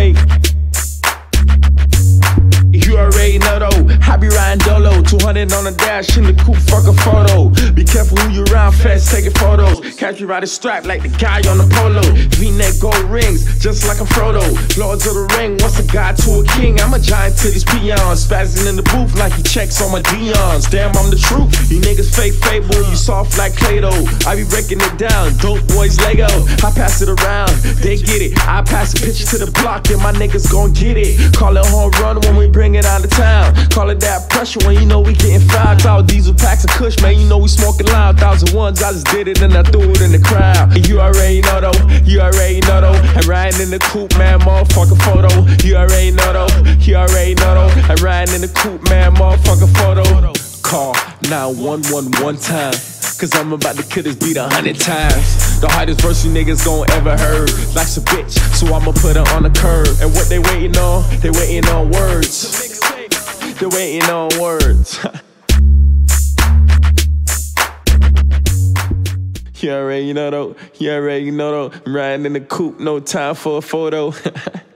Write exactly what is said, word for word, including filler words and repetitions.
Hey, you already know though, I be riding dolo, two hundred on the dash in the coupe, fuck a photo. Be careful who you around, fast taking photos. Catch you riding strap like the guy on the polo. V-neck gold rings, just like a Frodo. Lords of the ring, what's a god to a king? I'm a giant to these peons, spazzing in the booth like he checks on my Dion's. Damn, I'm the truth, you niggas fake fable, you soft like Play-Doh. I be breaking it down, dope boys Lego. I pass it around, they get it. I pass a pitch to the block and my niggas gon' get it. Call it home run when we bring it out of town. Call it that pressure when you know we getting fouled. All diesel packs of kush, man, you know we smoking loud. Thousand ones, I just did it and I threw it in the crowd. And you already know though, you already know though. I'm riding in the coupe, man, motherfucking photo. You already know though, you already know though. I'm riding in the coupe, man, motherfucking photo. Call nine one one one time, cause I'm about to kill this beat a hundred times. The hardest verse you niggas gon' ever heard. Life's a bitch, so I'ma put her on the curb. And what they waiting on? They waiting on words. They waiting on words. You already know though, you already know though. I'm riding in the coupe, no time for a photo.